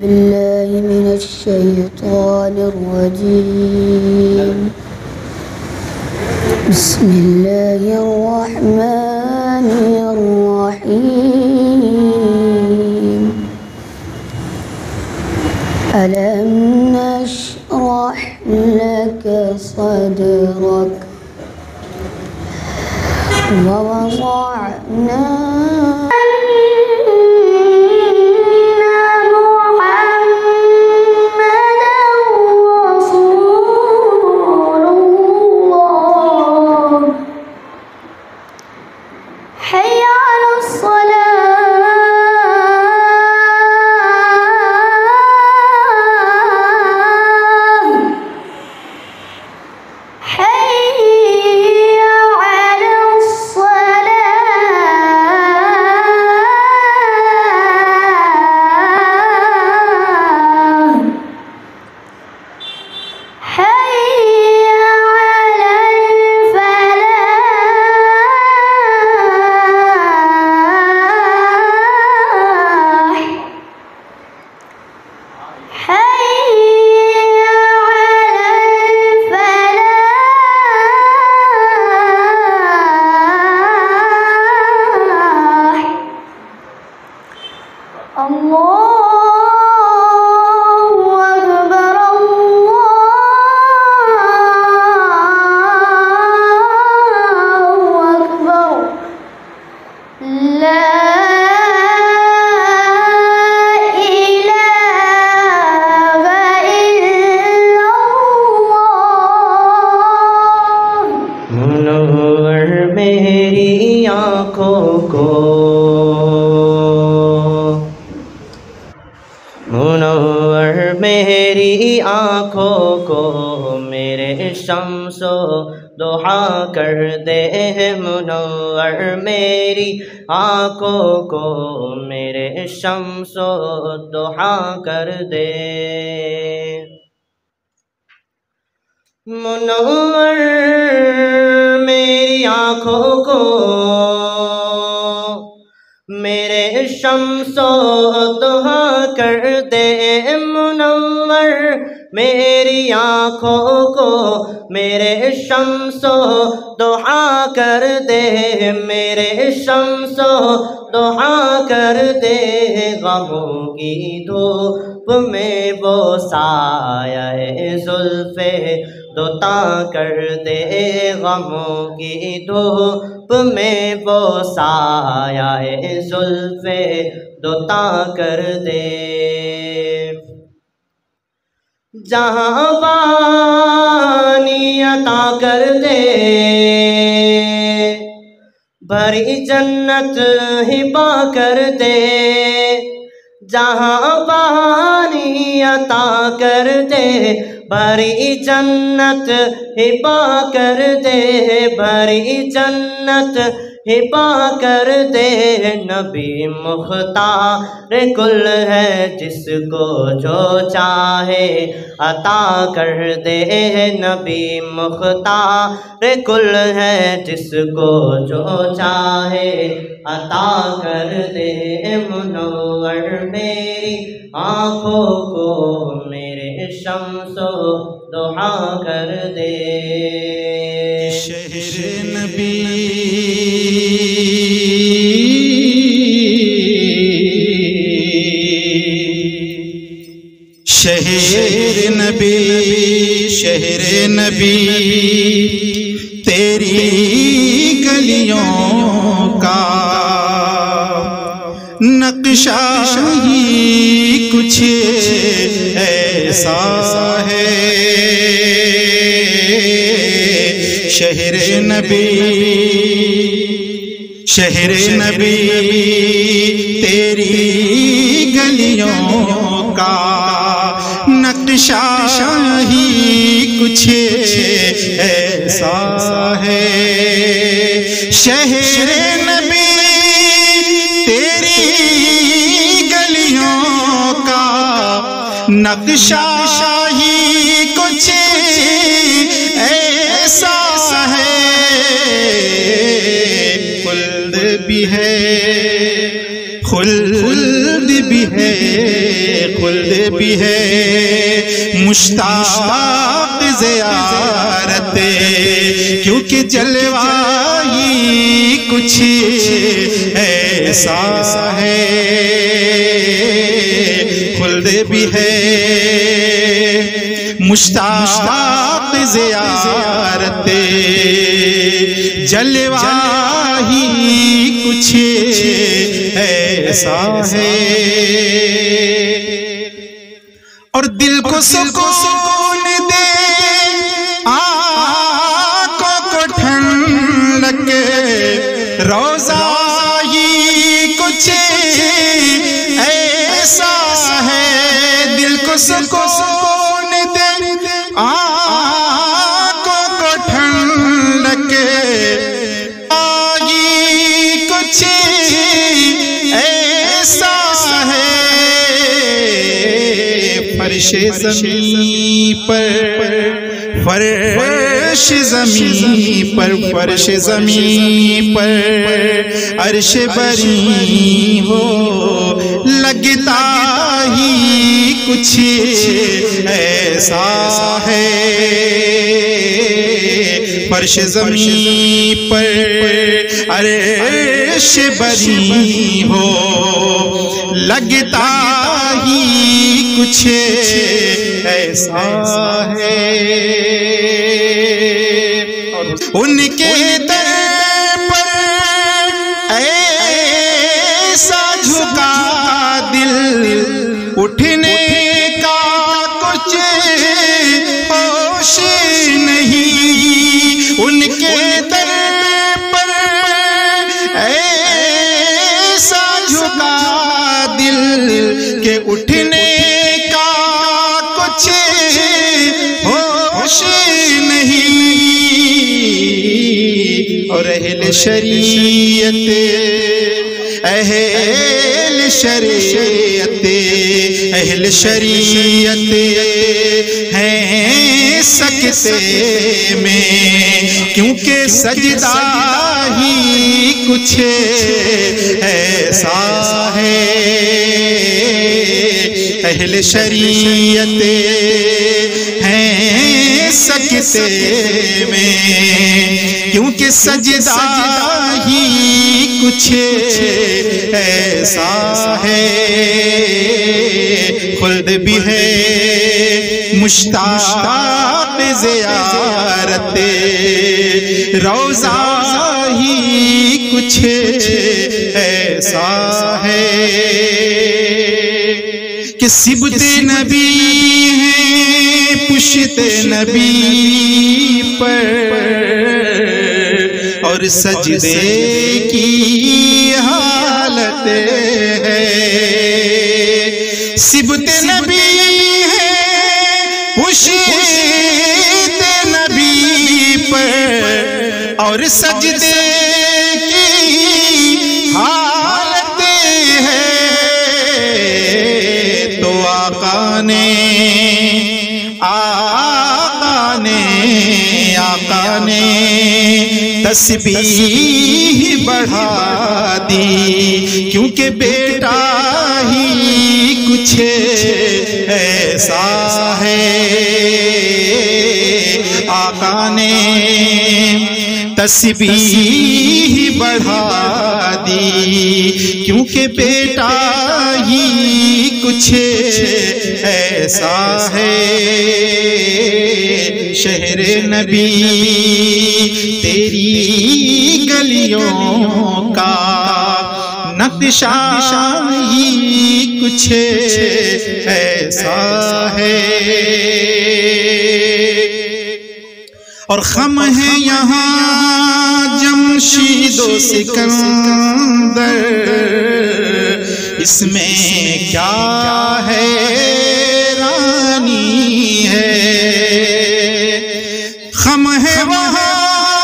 بالله من الشيطان الرجيم. بسم الله الرحمن الرحيم. ألم نشرح لك صدرك ووضعنا منور میری آنکھوں کو میرے شمس و ضحا کر دے، منور میری آنکھوں کو میرے شمس و ضحا کر دے، منور میری آنکھوں کو میرے شمس و ضحا کر دے، منور میری آنکھوں کو میرے شمس و ضحا کر دے، میرے شمس و ضحا کر دے، غموں کی دھوپ میں وہ سایہ زلف دوتا کر دے، غموں کی دھوپ میں وہ سایہ زلف دوتا کر دے، جہاں پانی عطا کر دے، بھری جنت ہبا کر دے، جہاں پانی عطا کر دے، بھری جنت ہبا کر دے، بھری جنت ہبا کر دے، نبی مختار کل ہے جس کو جو چاہے عطا کر دے، نبی مختار کل ہے جس کو جو چاہے عطا کر دے، منور میری آنکھوں کو میرے شمس و ضحا کر دے، شہر نبی شہر نبی شہر نبی تیری گلیوں کا نقشہ ہی کچھ ایسا ہے، شہر نبی شہر نبی تیری گلیوں کا نقشہ ہی کچھ ایسا ہے، شہر نبی تیری گلیوں کا نقشہ ہی کچھ ایسا ہے، خلد بھی ہے خلد بھی ہے خلد بھی ہے مشتاق زیارت، کیونکہ جلوہ ہی کچھ ایسا ہے، خلد بھی ہے مشتاق زیارت، جلوہ ہی کچھ ایسا ہے، اور دل کو سکون دے آنکھوں کو ٹھنڈک، روضہ ہی کچھ ایسا ہے، دل کو سکون دے آنکھوں کو ٹھنڈک، کچھ ایسا ہے، فرش زمین پر، فرش زمین پر، فرش زمین پر عرش بری ہو، لگتا ہی کچھ ایسا ہے، فرش زمین پر عرش بری ہو، لگتا ہی کچھ ایسا ہے، ان کے در پر ایسا جھکا دل، اٹھنے کا کچھ ہوش نہیں، ان کے در پر ایسا جھکا دل کہ اٹھنے کا کچھ ہوش نہیں، اور اہل شریعت، اہل شریعت، اہل شریعت ہیں سکتے میں، کیونکہ سجدہ ہی کچھ ایسا ہے، اہل شریعت ہیں سکتے میں، کیونکہ سجدہ ہی کچھ ایسا ہے، خلد بھی ہے مشتاق زیارت، روضہ ہی کچھ ایسا ہے، کہ سبت نبی ہیں پشت نبی پر، اور سجدے کی حالت ہے، سبت نبی ہے پشت نبی پر، اور سجدے کی حالت ہے، تو آقا نے تسبیح بڑھا دی، کیونکہ بیٹا ہی کچھ ایسا ہے، آقا نے تسبیح بڑھا دی، کیونکہ بیٹا ہی کچھ ایسا ہے، شہر نبی تیری گلیوں کا نقشہ ہی کچھ ایسا ہے، اور خم ہے یہاں جمشید و سکندر، اس میں کیا ہے رانی ہے، خم ہے وہاں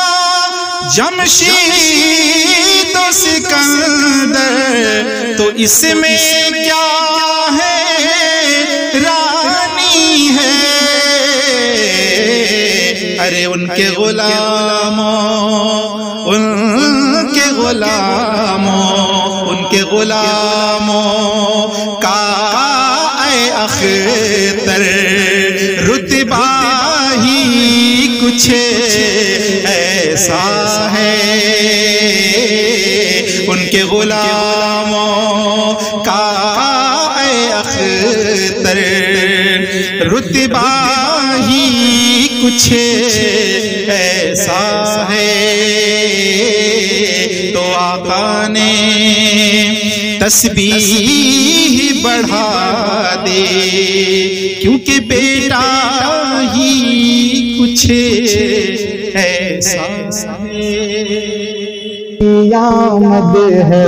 جمشید و سکندر، تو اس میں کیا ہے رانی ہے، ارے ان کے غلاموں، ان کے غلاموں، ان کے غلاموں کا اختر رتبہ ہی کچھ ایسا ہے ان کے غلاموں کا اے اختر رتبہ ہی کچھ ایسا ہے تو آقا نے تسبیح بڑھا دے کیونکہ بیٹا ہی کچھ ایسا ہے آمد ہے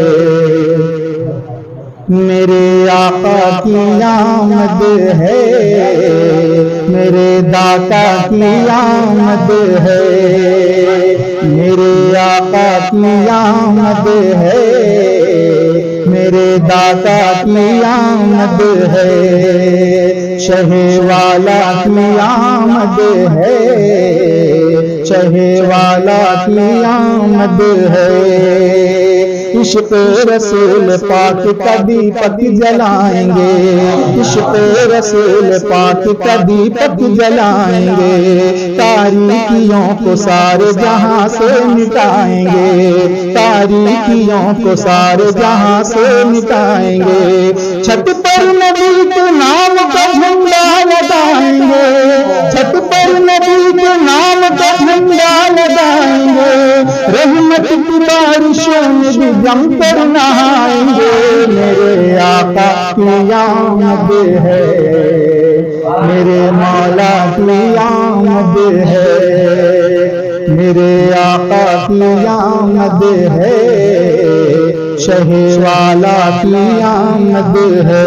میرے آقا کی آمد ہے میرے داتا کی آمد ہے میرے آقا کی آمد ہے میرے داتا کی آمد ہے شہ والا کی آمد ہے شہ والا کی آمد ہے عشق رسول پاک کا دیپک جلائیں گے عشق رسول پاک کا دیپک جلائیں گے تاریکیوں کو سارے جہاں سے مٹائیں گے تاریکیوں کو سارے جہاں سے مٹائیں گے چھت پر نبی کے نام کا جھنڈا لگائیں گے چھت پر نبی کے نام کا جھنڈا لگائیں گے رحمت کی بارشوں میں بھی جم کر نہائیں گے میرے آقا کی آمد ہے میرے مولا کی آمد ہے میرے آقا کی آمد ہے شہ والا کی آمد ہے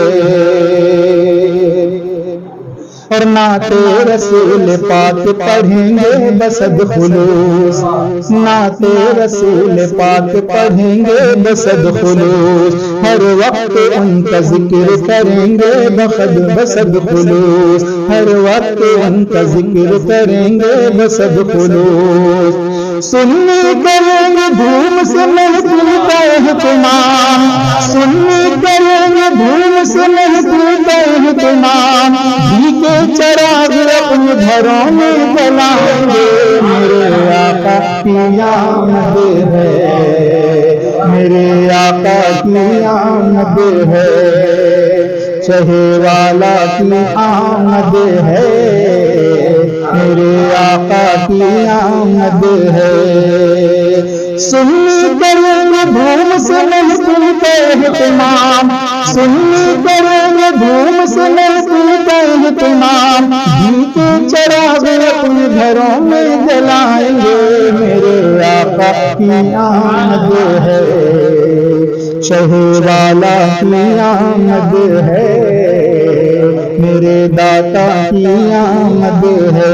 اور نعت رسول پاک پڑھیں گے بصد خلوص نعت رسول پاک پڑھیں گے بصد خلوص ہر وقت ان کا ذکر کریں گے بصد خلوص ہر وقت ان کا ذکر کریں گے بصد خلوص سنی کریں گے دھوم سے محفل کا اہتمام سنی کریں گے دھوم سے محفل کا اہتمام گھی کے چراغ اپنے گھروں میں جلائیں گے میرے آقا کی آمد ہے میرے آقا کی آمد ہے شہ والا کی آمد ہے میرے آقا کی آمد ہے سنی کریں گے دھوم سے محفل کا اہتمام سنی کریں گے دھوم سے محفل کا اہتمام گھی کے چراغ اپنے گھروں میں جلائیں گے میرے آقا کی آمد ہے شہ والا کی آمد ہے میرے داتا کی آمد ہے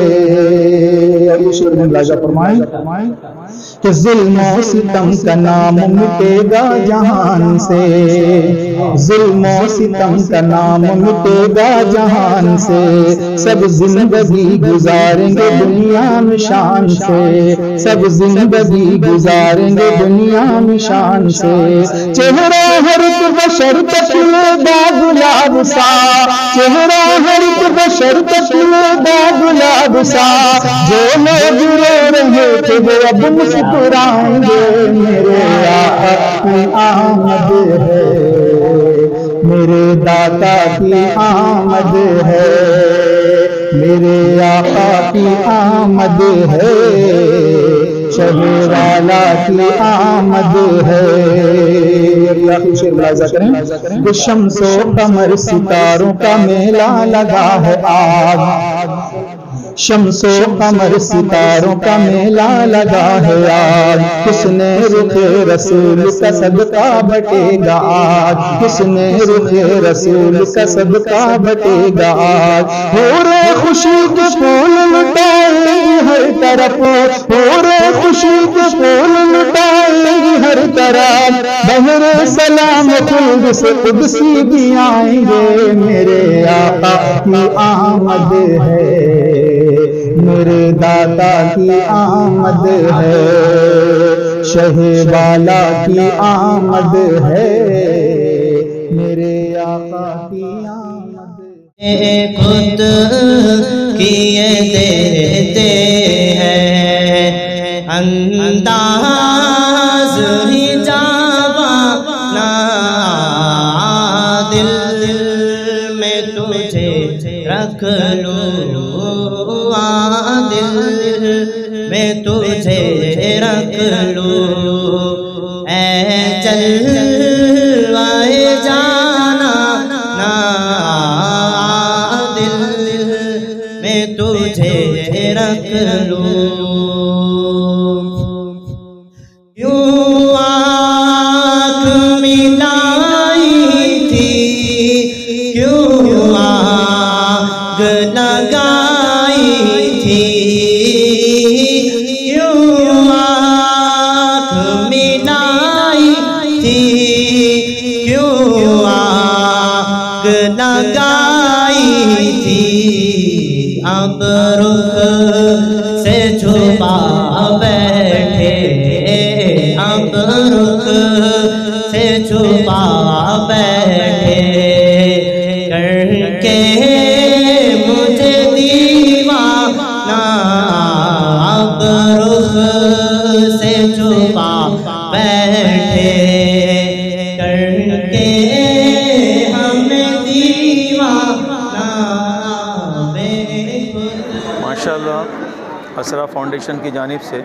فرمائیں کہ ظلم و ستم کا نام مٹے گا جہان سے ظلم و ستم کا نام مٹے گا جہان سے سب زندگی گزاریں گے دنیا میں شان سے سب زندگی گزاریں گے دنیا میں شان سے چہرہ ہر ایک بشر تکلے گا گلاب سا چہرہ ہر ایک بشر تکلے گا گلاب سا جو لوگ رو رہے تھے وہ اب مسکرائیں گے میرے آقا کی آمد ہے میرے داتا کی آمد ہے میرے آقا کی آمد ہے شہ والا کی آمد ہے شمس و قمر ستاروں کا میلہ لگا ہے آج شمس و قمر ستاروں کا میلہ لگا ہے آج کس نے رخ رسول کا صدقہ بٹے گا آج کس نے رخ رسول کا صدقہ بٹے گا آج ہو رہے خوشی کے پھول لٹائیں گے ہر طرف ہو رہے خوشی کے پھول لٹائیں گے ہر طرف بہر سلام خلد سے قدسی بھی آئیں گے میرے آقا کی آمد ہے میرے داتا کی آمد ہے شہ والا کی آمد ہے میرے آقا کی آمد خود کیے دیتے ہیں انداز ہی جاوانا دل میں تجھے رکھ لوں دل میں تجھے رکھ لوں اے جلوائے جانا دل میں تجھے رکھ لوں یوں آنکھ ملائی تھی کیوں آگ لگائی تھی کیوں آنکھ ملائی تھی کیوں آگ لگائی تھی اب رخ سے چھپا بیٹھے اب رخ سے چھپا بیٹھے کر کے مجھے دیوانہ اب رخ سے چھپا بیٹھے کر کے ہمیں دیوانہ ماشاءاللہ اسرا فاؤنڈیشن کی جانب سے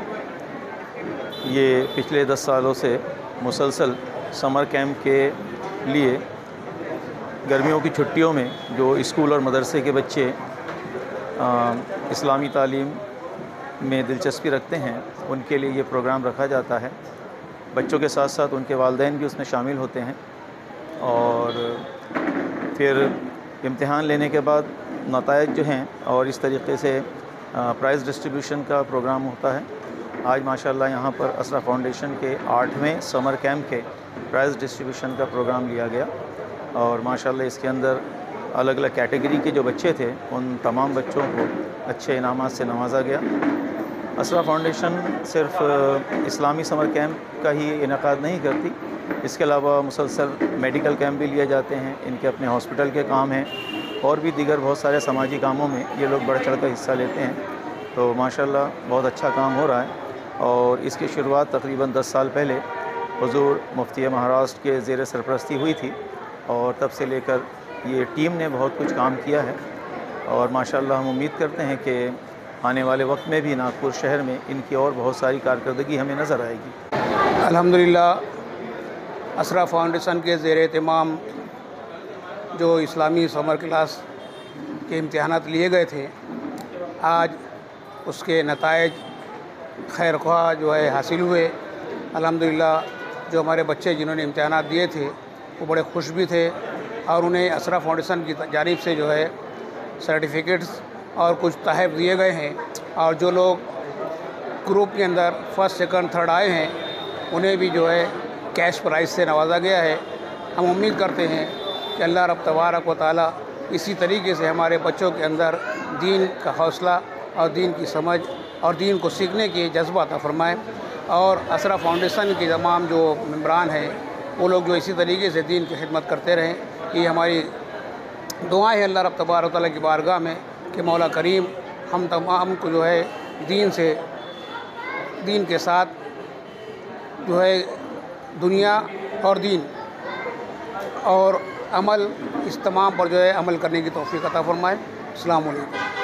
یہ پچھلے 10 سالوں سے مسلسل سمر کیمپ کے لیے گرمیوں کی چھٹیوں میں جو اسکول اور مدرسے کے بچے اسلامی تعلیم میں دلچسپی رکھتے ہیں ان کے لیے یہ پروگرام رکھا جاتا ہے. بچوں کے ساتھ ساتھ ان کے والدین بھی اس میں شامل ہوتے ہیں اور پھر امتحان لینے کے بعد نتائج جو ہیں اور اس طریقے سے پرائز ڈسٹریبیوشن کا پروگرام ہوتا ہے. آج ماشاءاللہ یہاں پر اسرا فاؤنڈیشن کے 8ویں سمر کیمپ کے پرائز ڈسٹریبیوشن کا پروگرام لیا گیا اور ماشاءاللہ اس کے اندر الگ الگ کیٹیگری کے جو بچے تھے ان تمام بچوں کو اچھے انعامات سے نوازا گیا. اسرا فاؤنڈیشن صرف اسلامی سمر کیمپ کا ہی انعقاد نہیں کرتی، اس کے علاوہ مسلسل میڈیکل کیمپ بھی لیے جاتے ہیں. ان کے اپنے ہاسپٹل کے کام ہیں اور بھی دیگر بہت سارے سماجی کاموں میں یہ لوگ بڑھ چڑھ کر حصہ لیتے ہیں. تو ماشاءاللہ بہت اچھا کام ہو رہا ہے اور اس کی شروعات تقریباً 10 سال پہلے حضور مفتی مہاراشٹر کے زیر سرپرستی ہوئی تھی اور تب سے لے کر یہ ٹیم نے بہت کچھ کام کیا ہے اور ماشاءاللہ ہم امید کرتے ہیں کہ آنے والے وقت میں بھی ناگپور شہر میں ان کی اور بہت ساری کارکردگی ہمیں نظر آئے گی. الحمدللہ اسرا فاؤنڈیشن کے زیر اہتمام جو اسلامی سمر کلاس کے امتحانات لیے گئے تھے آج اس کے نتائج خیر خواہ جو ہے حاصل ہوئے. الحمدللہ جو ہمارے بچے جنہوں نے امتحانات دیے تھے وہ بڑے خوش بھی تھے اور انہیں اسرا فاؤنڈیشن کی جانب سے جو ہے سرٹیفکیٹس اور کچھ تحائف دیے گئے ہیں اور جو لوگ گروپ کے اندر فرسٹ سیکنڈ تھرڈ آئے ہیں انہیں بھی جو ہے کیش پرائز سے نوازا گیا ہے. ہم امید کرتے ہیں کہ اللہ رب تبارک و تعالیٰ اسی طریقے سے ہمارے بچوں کے اندر دین کا حوصلہ اور دین کی سمجھ اور دین کو سیکھنے کی جذبہ عطا فرمائے اور اسرا فاؤنڈیشن کے تمام جو ممبران ہیں وہ لوگ جو اسی طریقے سے دین کی خدمت کرتے رہیں. یہ ہماری دعائیں ہیں اللہ رب تبارک و تعالیٰ کی بارگاہ میں کہ مولا کریم ہم تمام کو جو ہے دین کے ساتھ جو ہے دنیا اور دین اور عمل اس تمام پر جو ہے عمل کرنے کی توفیق عطا فرمائے. السلام علیکم.